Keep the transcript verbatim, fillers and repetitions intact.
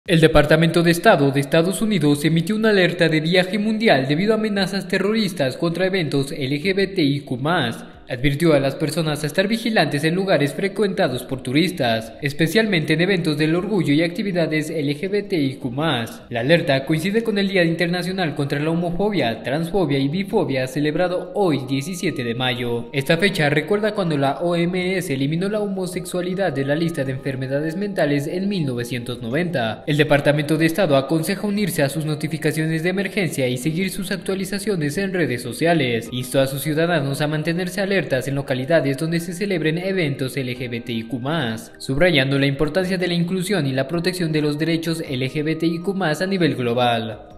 El Departamento de Estado de Estados Unidos emitió una alerta de viaje mundial debido a amenazas terroristas contra eventos L G B T I Q más. Advirtió a las personas a estar vigilantes en lugares frecuentados por turistas, especialmente en eventos del orgullo y actividades L G B T I Q más. La alerta coincide con el Día Internacional contra la Homofobia, Transfobia y Bifobia celebrado hoy diecisiete de mayo. Esta fecha recuerda cuando la O M S eliminó la homosexualidad de la lista de enfermedades mentales en mil novecientos noventa. El Departamento de Estado aconseja unirse a sus notificaciones de emergencia y seguir sus actualizaciones en redes sociales. Instó a sus ciudadanos a mantenerse alertas en localidades donde se celebren eventos L G B T I Q más, subrayando la importancia de la inclusión y la protección de los derechos L G B T I Q más a nivel global.